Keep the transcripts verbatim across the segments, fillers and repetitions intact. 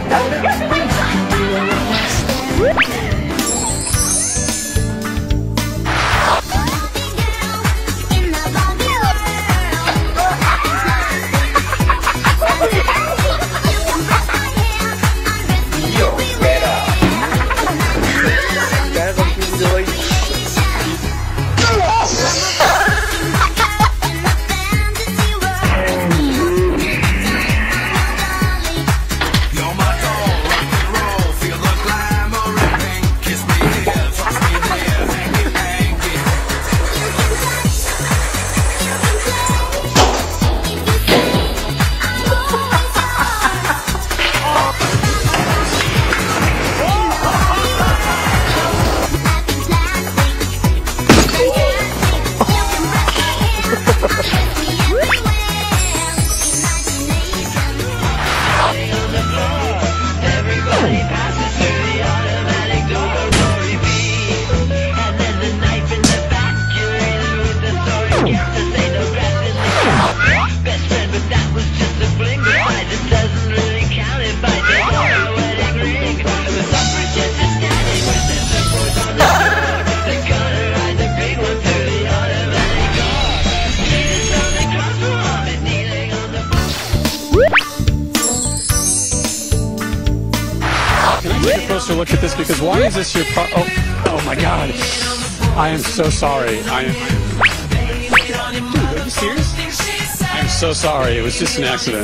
Take a closer look at this, because why is this your pro- oh, oh my god. I am so sorry. I am... Dude, are you serious? I'm so sorry. It was just an accident.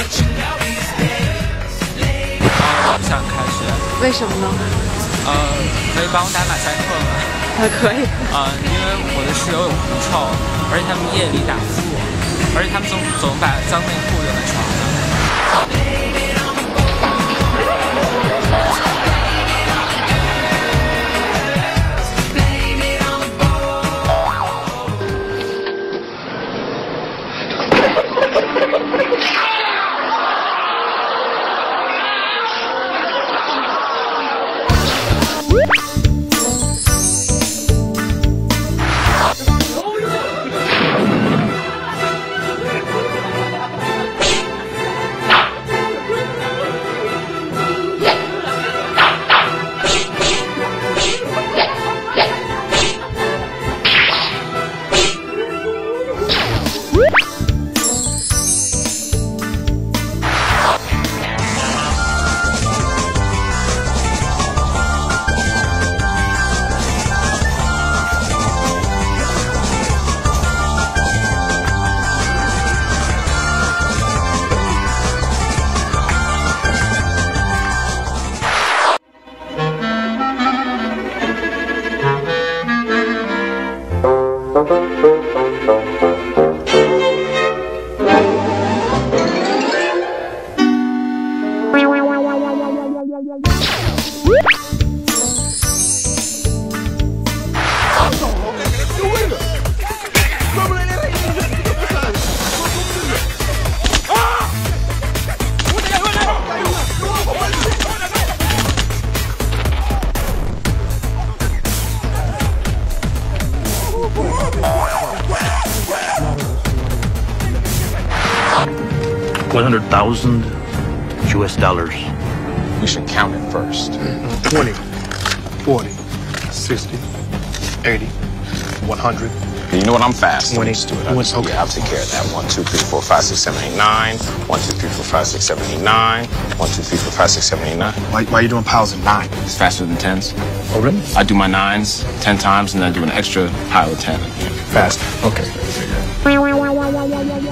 晚上开学。 为什么呢？ 呃，可以帮我打马赛克吗？ 还可以。 呃，因为我的室友有狐臭，而且他们夜里打不住我，而且他们总总把脏内裤扔在床上。 one hundred thousand U S dollars. We should count it first. twenty, forty, sixty, eighty, one hundred. You know what? I'm fast. twenty, Let's do it. I'll, okay. Yeah, I'll take care of that. One, two, three, four, five, six, seven, eight, nine. One, two, three, four, five, six, seven, eight, nine. One, two, three, four, five, six, seven, eight, nine. Why, why are you doing piles of nine? It's faster than tens. Oh, really? I do my nines ten times and then I do an extra pile of ten. Fast. Okay.